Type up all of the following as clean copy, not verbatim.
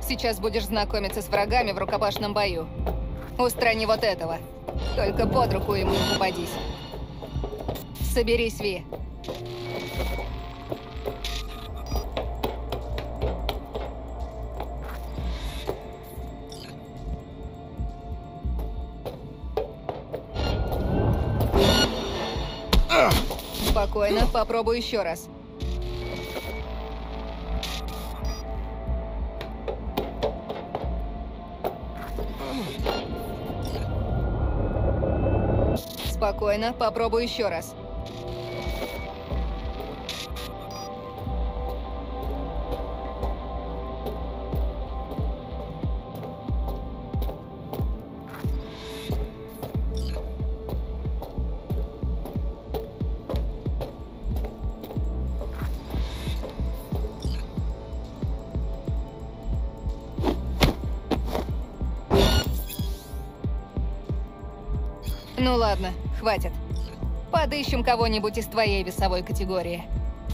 Сейчас будешь знакомиться с врагами в рукопашном бою. Устрани вот этого. Только под руку ему не попадись. Соберись, Ви. Спокойно, попробуй еще раз. Спокойно, попробуй еще раз. Ну ладно, хватит. Подыщем кого-нибудь из твоей весовой категории.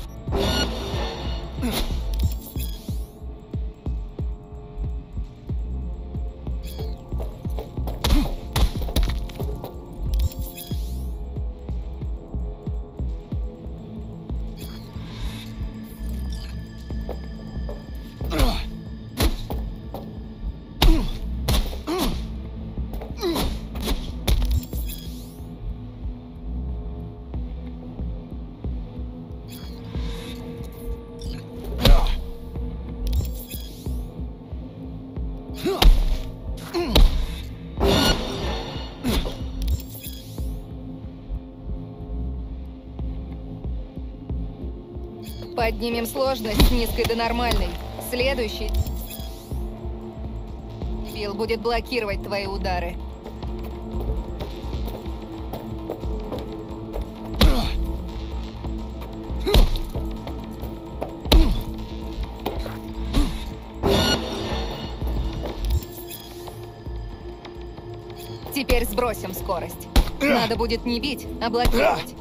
Поднимем сложность с низкой до нормальной. Следующий. Билл будет блокировать твои удары. Теперь сбросим скорость. Надо будет не бить, а блокировать.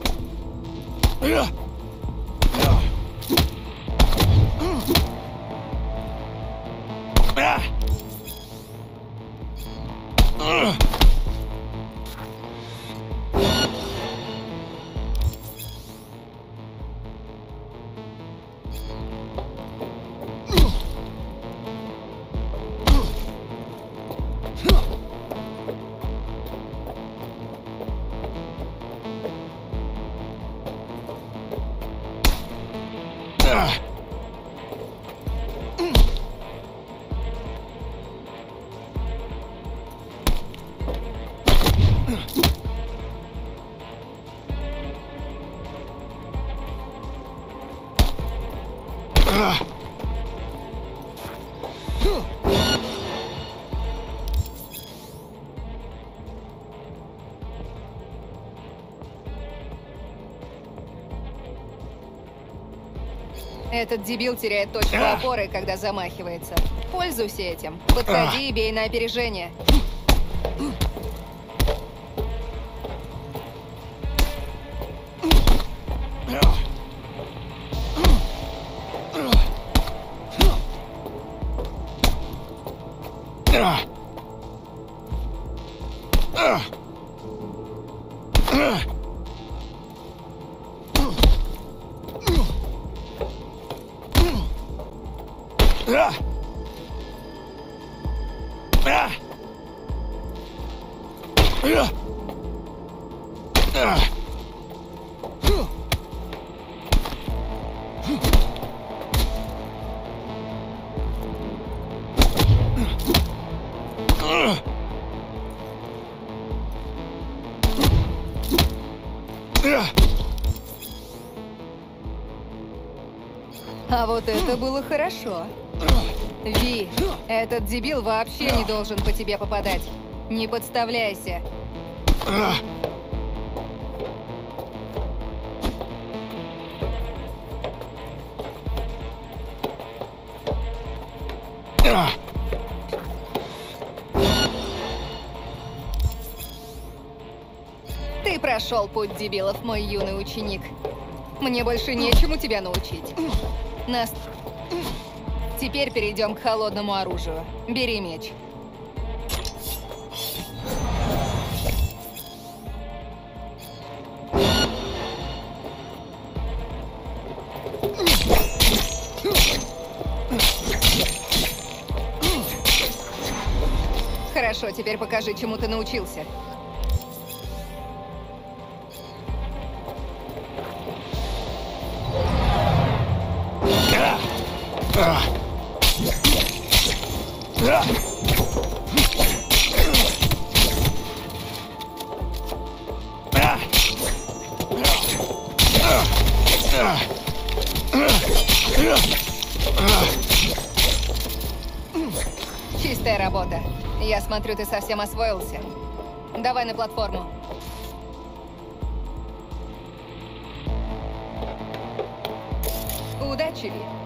Этот дебил теряет точку опоры, когда замахивается. Пользуйся этим. Подходи и бей на опережение. А вот это было хорошо. Ви, этот дебил вообще не должен по тебе попадать. Не подставляйся. Ты прошел путь дебилов, мой юный ученик. Мне больше нечему тебя научить. Теперь перейдем к холодному оружию. Бери меч. Хорошо, теперь покажи, чему ты научился. Чистая работа. Я смотрю, ты совсем освоился. Давай на платформу. Удачи, Ви.